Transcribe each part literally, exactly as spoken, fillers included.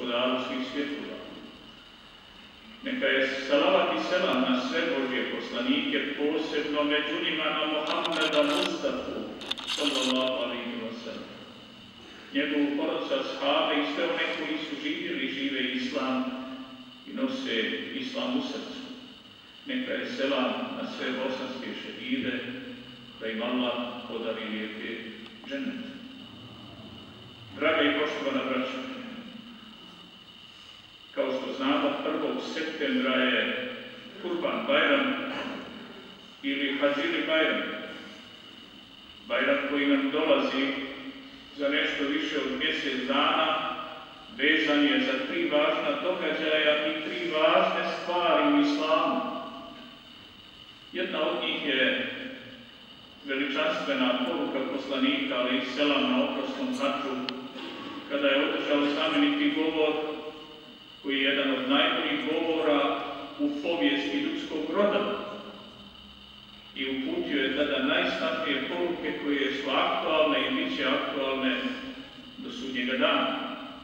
gospodaru svih svjetova. Neka je salavat i selam na sve Božje poslanike, posebno među njima na Muhammeda Mustafu, sallallahu alejhi ve sellem, njegovu porodca, ashabe i sve one koji su živjeli, žive Islam i nose Islam u srcu. Neka je selam na sve bosanske šehide, da im Allah podari lijepe dženete. Draga i poštovana braćo, kao što znamo, prvog septembra je Kurban Bajram ili Hadžiri Bajram. Bajram koji nam dolazi za nešto više od mjesec dana, vezan je za tri važna događaja i tri važne stvari u islamu. Jedna od njih je veličanstvena poruka poslanika, ali i selam na oprosnom hadžu, kada je održao znameniti govor, koji je jedan od najboljih govora u povijesti ljudskog roda. I uputio je tada najsnatnije poruke koje su aktualne i bit će aktualne do sudnjega dana.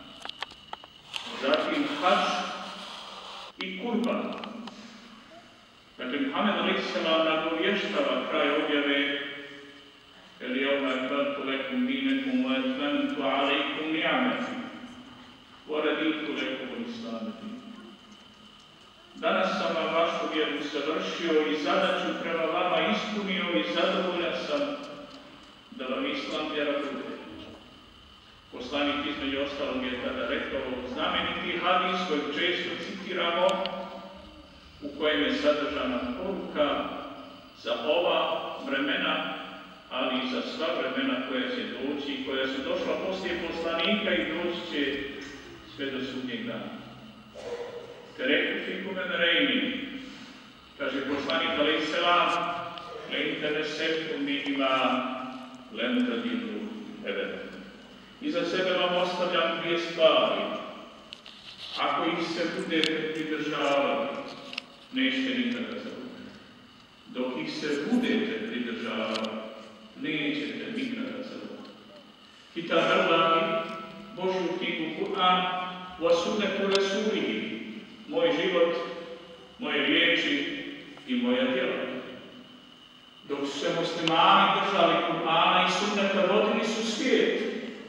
Zatim hadž i kurban. Dakle, Muhammed alejhi selam nagovještava kraj objave El-jevme akmaltu lekum dinekum wa atmamtu alejkum ni'mati wa raditu lekum al-islama dinan. Danas sam vam vašu vjeru savršio i zadaću prema vama ispunio i zadovoljan sam da vam Islam vjera bude. Poslanik između ostalog je tada rekao znameniti hadis kojeg često citiramo, u kojem je sadržana poruka za ova vremena, ali i za sva vremena koja će doći i koja su došla poslije poslanika i doći će sve do sudnjeg dana. Tereku fikum emrejni, kaže poslanik alejhi selam, le interesektum bihima lem tadilu ebeda. I za sebe vam ostavljam dvije stvari. Ako ih se budete pridržavali, nećete nikada završiti. Dok ih se budete pridržavali, nećete nikada završiti. Kitab Allahi, Božju knjigu Kur'an, wa sunnetu Rasulihi, moj život, moje riječi i moja djela. Dok su se muslimani držali Kur'ana i sunneta, vodili su svijet.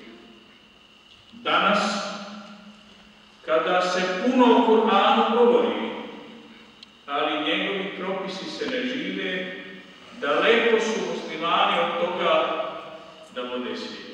Danas, kada se puno o Kur'anu govori, ali njegovi propisi se ne žive, daleko su muslimani od toga da vode svijet.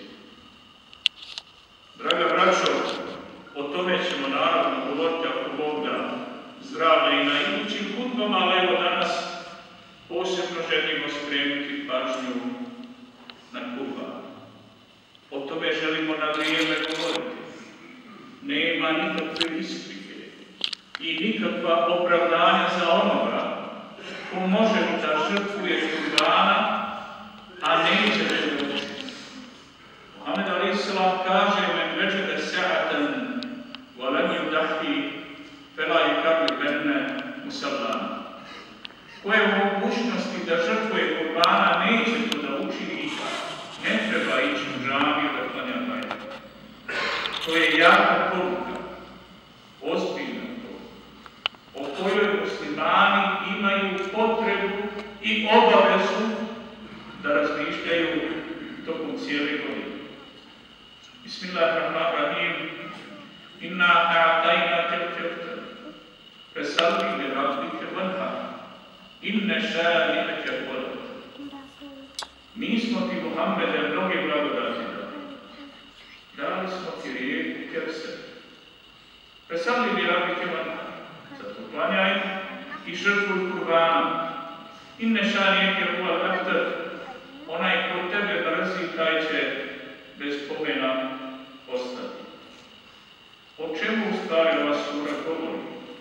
Draga braćo, o tome ćemo naravno govoriti ako Bog da zdravlje i na idućim hudbama, ali evo danas posebno želimo skrenuti pažnju na kurban. O tome želimo na vrijeme govoriti. Nema nikakve isprike i nikakva opravdanja za onoga ko može da žrtvuje kurbana, a neće da doći. Muhammed alejhi selam kaže men veđede sa'atan wa lam yudahi fela yuqarribanna musallana. Ko je u mogućnosti da žrtvuje kurbana, neće to da učini, ne treba ići u džamiju da klanja bajram. To je jaka poruka, ozbiljna poruka, o kojoj muslimani imaju potrebu i obavezu da razmišljaju tokom cijele godine. Bismillahirrahmanirrahim. Inna a'tajnake l-kevter, fesalli li rabbike vanhar, inne šani'ake l-abtar. Mi smo ti, Muhammede, mnoge blagodati dali. Dali smo ti rijeku Kevser. Fesalli li rabbike vanhar, zato klanjaj i žrtvuj kurbana. Inne šani'ake l-abtar, onaj ko tebe mrzi, taj će bez pomena ostati. O čemu u stvari ova sura govori?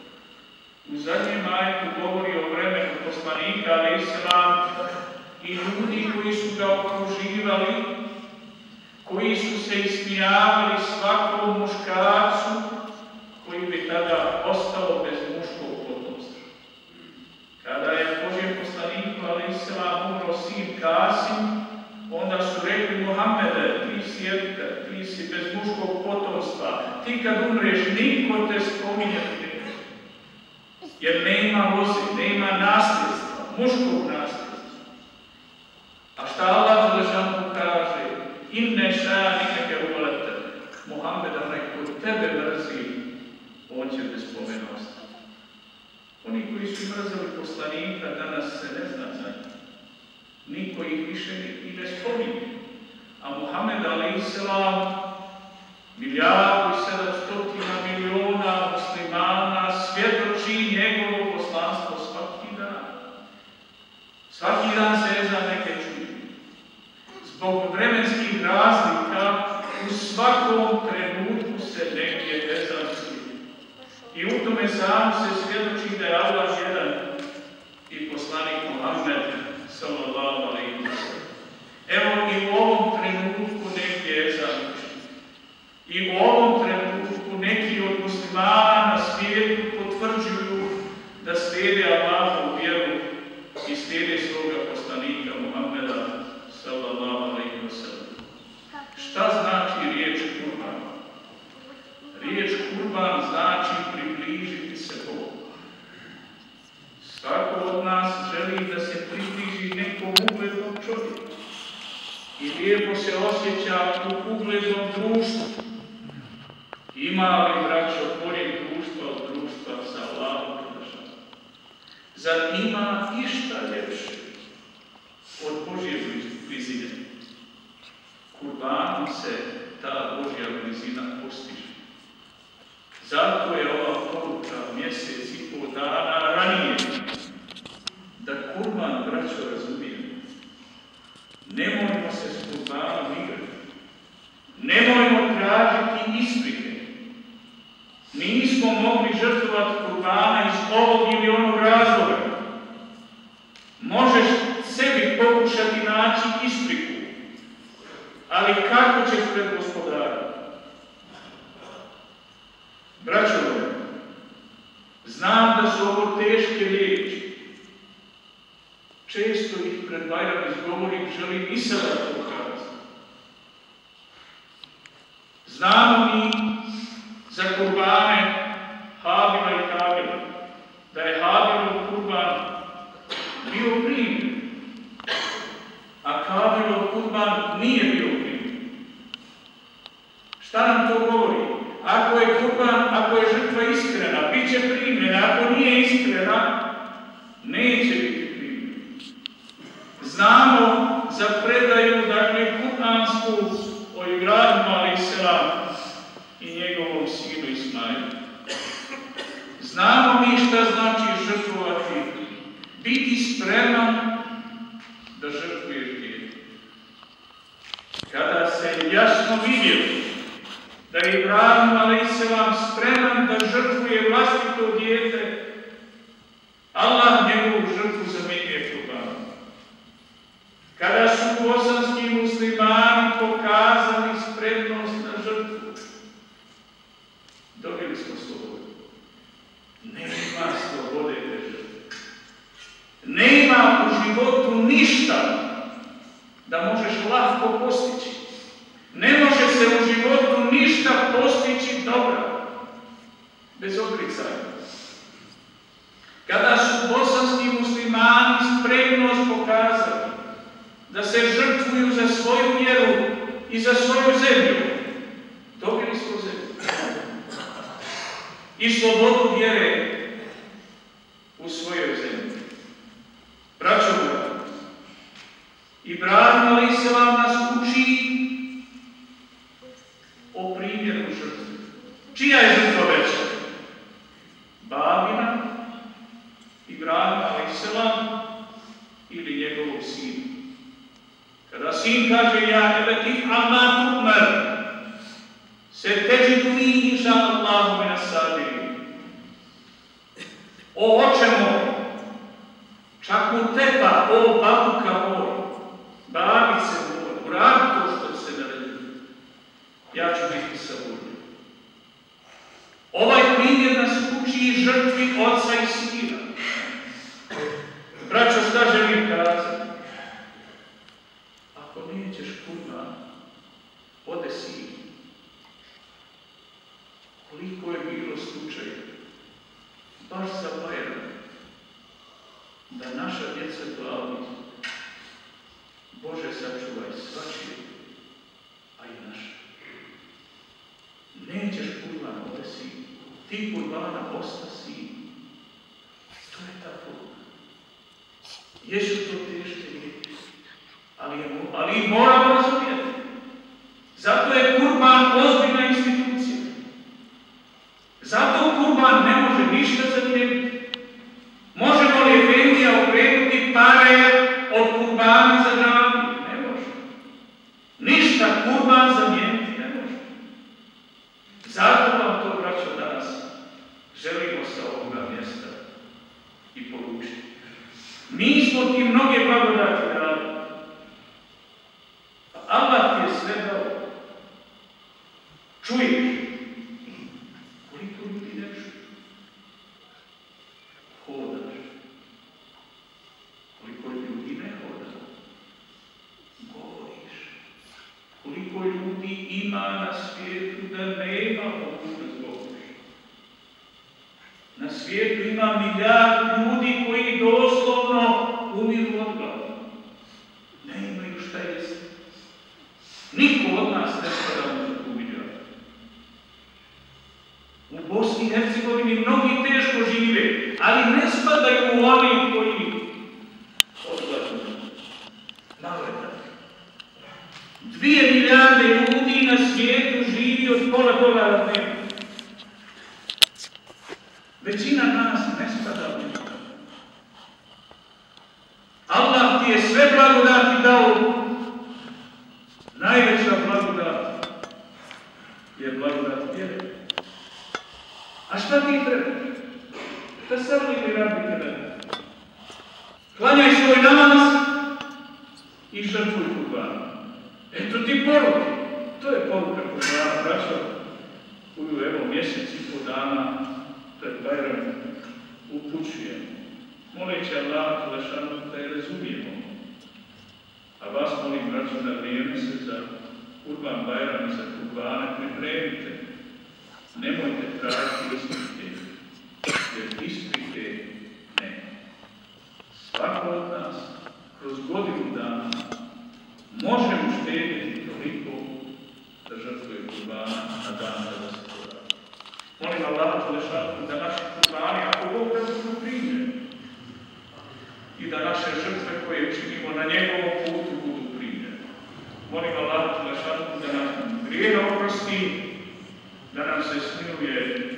U zadnjem ajetu govori o vremenu poslanika alejhi selam i ljudi koji su ga okruživali, koji su se ismijavali svakom muškarcu koji bi tada ostao bez muškog potomstva. Kada je Božjem poslaniku alejhi selam umro sin Kasim, onda su rekli Muhammede, ti si, ti si bez muškog potomstva, ti kad umreš, niko te spominjati neće. Jer nema loze, nema nasljedstva, muškog nasljedstva. A šta Allah Đelešanu kaže? Inne ša'anike huwa al-abtar. Muhammed, onaj ko tebe mrzi, on će te spomenosti. Oni koji su mrzeli poslanika, danas se ne zna za njih. Niko ih više i ne spominje. A Muhammed alejselam, milijardu i sedamstotina miliona muslimana svjedoči njegovo poslanstvo svaki dan. Svaki dan se ezan neke čuje. Zbog vremenskih razlika u svakom trenutku se negdje ezan čuje. I u tome sam se svjedoči da je Allah jedan i poslanik Muhammed sallallahu alejhi ve sellem. Evo i u ovom trenutku negdje ezan čuje. I u ovom trenutku neki od muslimana na svijetu potvrđuju da slijede Allahovu vjeru i slijede svoga poslanika Muhammeda sallallahu alejhi ve sellem. Šta znači riječ kurban? Riječ kurban znači približiti se Bogu. Svako od nas želi da se približi nekom uglednom čovjeku i lijepo se osjeća u uglednom društvu. Ima li, braćo, bolje društva od društva sa Allahom Đelešanom? Zar ima išta ljepše od Božje blizine? Kurbanom se ta Božja blizina postiže. Zato je ova poruka mjesec i pol dana ranije da kurban, braćo, razumijemo. Nemojmo se s kurbanom igrati. Nemojmo tražiti isprike. Nismo mogli žrtvovati kurbana iz ovog ili onog razloga. Možeš sebi pokušati naći ispriku, ali kako ćeš pred Gospodara? Braćo, znam da su ovo teške riječi. Često ih pred Bajram izgovorim, želim i sada to kazati. Znamo mi za kurbane Habila i Kabila, da je Habilov kurban bio primjer, a Kabilov kurban nije bio primjer. Šta nam to govori? Ako je kurban, ako je žrtva iskrena, bit će primljena, ako nije iskrena, neće biti primljena. Znamo za predaju, dakle, kuransku o Ibrahimu alejselam i njegovom sinu Ismailu. Znamo mi šta znači žrtvovati, biti spreman da žrtvuješ dijete. Kada se jasno vidjelo da je Ibrahim alejselam spreman da žrtvuje vlastito dijete, Allah njegovu žrtvu zamenjuje kurbanom. Kada su bosanski muslimani pokazali spremnost na žrtvu, dobili smo slobodu. Nema slobode bez žrtve. Nema u životu ništa da možeš lako postići. Ne može se u životu ništa postići dobra bez odricanja. Kada su bosanski muslimani spremnost pokazali da se žrtvuju za svoju vjeru i za svoju zemlju, dobili smo zemlju i slobodu vjere u svojoj zemlji. Braćo moji, Ibrahim alejselam nas uči o primjeru žrtve. Čija je žrtva veća? Babina, Ibrahim alejselam ili njegovog sina? Kada sin kaže ja ebeti amma tu'mar, se teđiduni inša Allahu min as-sabirin. O oče moj, čak u teba, o babuka moj, babice moj, uradi to što se naredio. Ja ću biti sabudan. Ovaj primjer nas uči žrtvi oca i sina. Braćo, šta želim kazati? Ako nećeš kurban, ode sin. koliko je bilo slučaja, baš za Bajram, da naša djeca glavi, Bože sačuvaj svačije, a i naše. Nećeš kurban ovesi, ti kurbana ostasi. To je ta poruka. Jesu to teške riječi, ali, ali ih moramo razumjeti. Zato je kurban ozbiljna institucija. Zato kurban ne može ništa zamijeniti. Možemo li efendija okrenuti pare od kurbana za džamiju? Ne može. Ništa kurban zamijeniti ne može. Zato vam to, braćo, danas želimo sa ovoga mjesta i poručiti. Mi smo ti mnoge blagodati dali. Allah ti je sve dao. Čuješ? Koliko ljudi ne čuje? Hodaš. Koliko ljudi ne hoda? Govoriš. Koliko ljudi ima na svijetu da nema mogućnost govoriš? Na svijetu ima milijard ljudi koji doslovno umiru od gladi. Ne imaju šta jesti. Niko od nas ne spada u tu milijard. U Bosni i Hercegovini mnogi teško žive, ali ne spadaju u oni koji odgledaju. Naletak. Dvije milijarde ljudi na svijetu živi od pola dolara dnevno. Većina nas ne spada u njega. Allah ti je sve blagodati dao. Najveća blagodat je blagodat vjere. A šta ti trebaš? Šta sam li mi rabi tebe? Klanjaj svoj namaz i žrtvuj kurban. Eto ti poruke. To je poruka kurbana, braćo, koju evo mjesec i po dana pred Bajram upućujemo. Moleći Allah Đelešanu da je razumijemo. A vas molim, braćo, da vrijeme se za kurban Bajram i za kurbane pripremite. Nemojte tražiti isprike, jer isprike nema. Svako od nas kroz godinu dana može uštedjeti toliko da žrtvuje kurbana na dan kada se to radi. Molim Allah Đelešanu da naši kurbani, ako Bog da budu primljeni, i da naše žrtve koje činimo na njegovom putu budu primljene. Molim Allah Đelešanu da nam grijehe oprosti, da nam se smiluje